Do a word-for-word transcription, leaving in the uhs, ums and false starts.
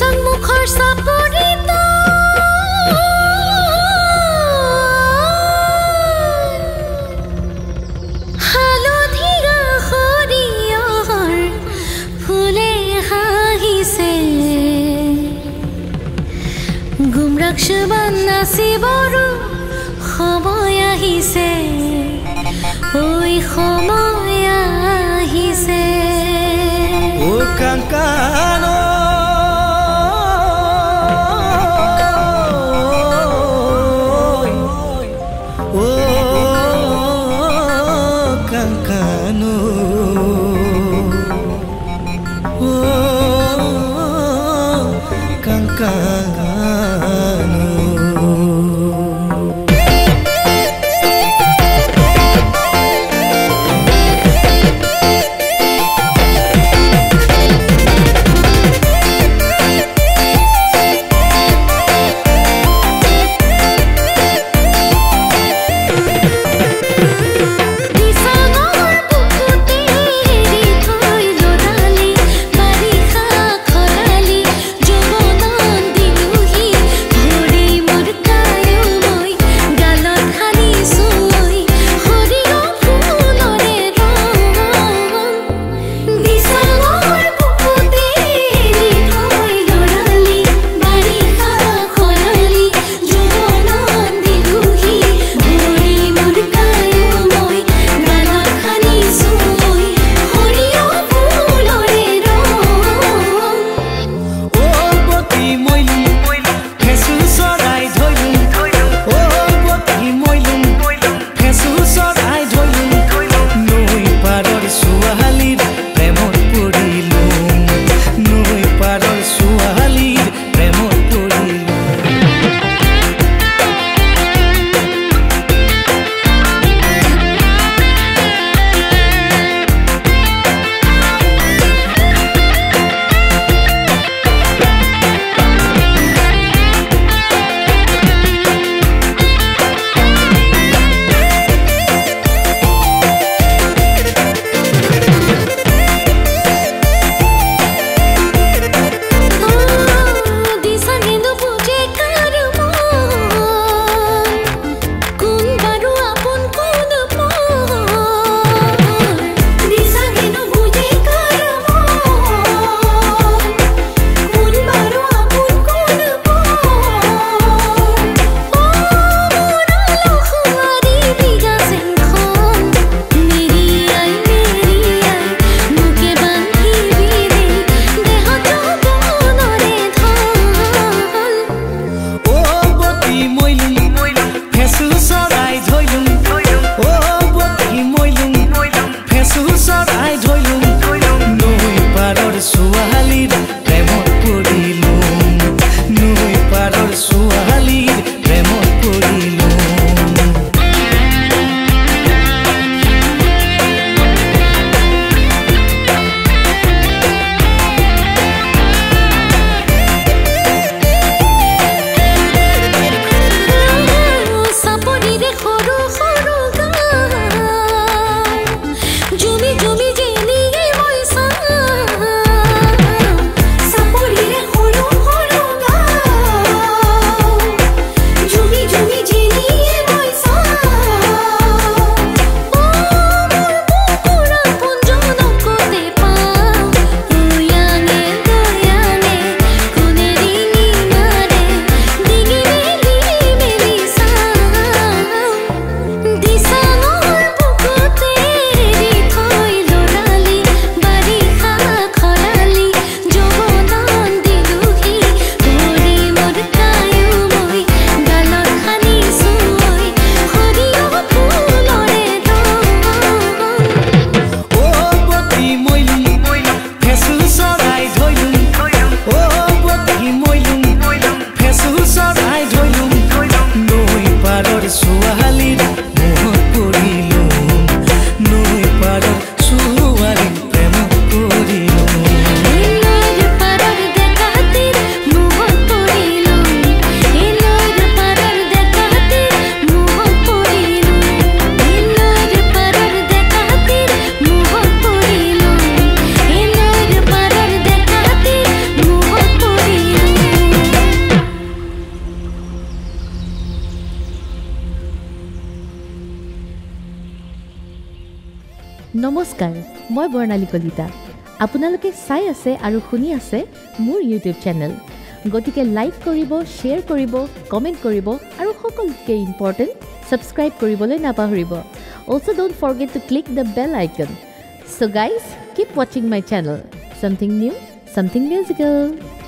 দিছং মুখৰ চাপৰিত হালধীয়া সৰিয়হৰ ফুলে হাঁহিছে গুমৰাক্ষবান নাচিবৰো সময় আহিছে ঐ সময় আহিছে ও কাঙ্কানো ও কাঙ্কানো ও কাঙ্কানো নমস্কাৰ মই বৰ্ণালী কলিতা আপোনালোকে চাই আছে আৰু শুনি আছে মোৰ ইউটিউব চেনেল গতিকে লাইক কৰিব শ্বেয়াৰ কৰিব কমেন্ট কৰিব আৰু সকলোতকৈ ইম্পৰ্টেন্ট সাবস্ক্ৰাইব কৰিবলৈ নাপাহৰিব also don't forget to click the bell icon so guys keep watching my channel something new something musical